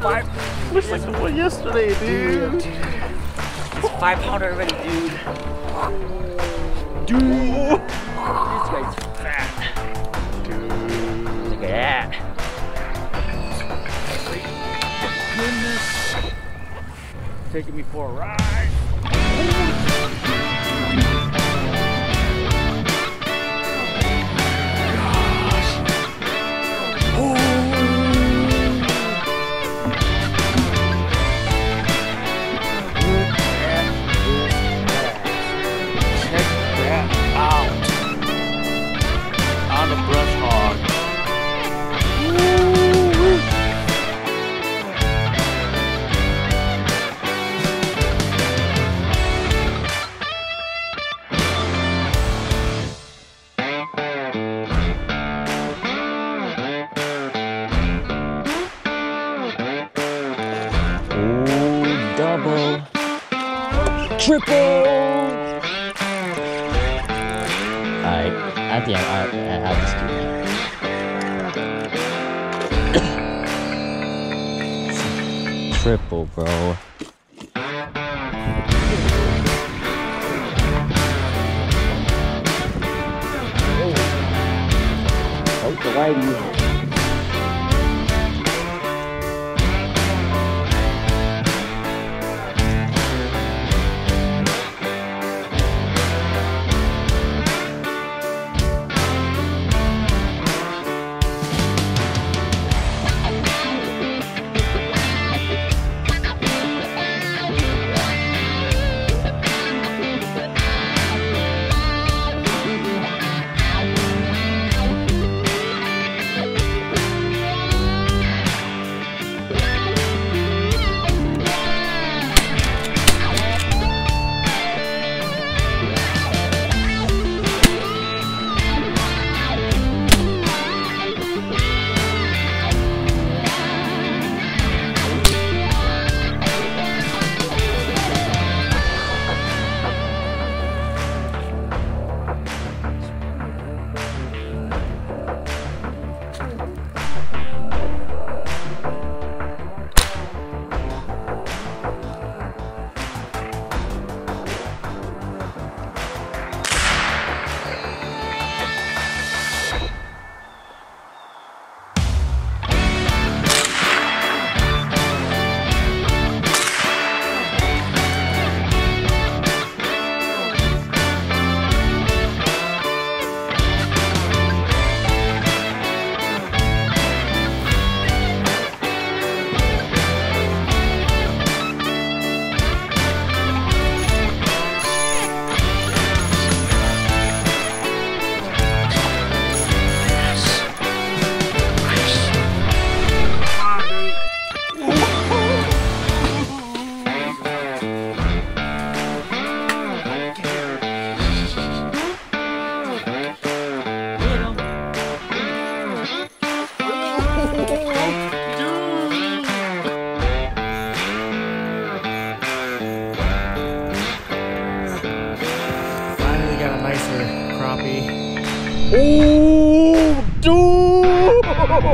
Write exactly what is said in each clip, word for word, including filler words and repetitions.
five. Looks like the one yesterday, dude. It's five pounder already, dude. Dude. This guy's fat. Dude. Look at that. Goodness. Taking me for a ride. Double, triple. Alright, at the end, I, I have this dude. Triple, bro. Oh, the whitey. Oh, dude!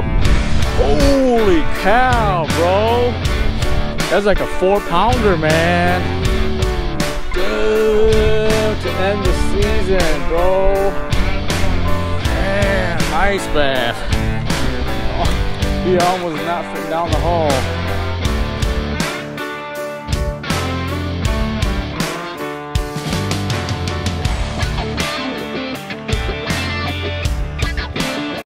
Holy cow, bro! That's like a four pounder, man. Dude, to end the season, bro. Man, nice bass. Oh, he almost not fit down the hole.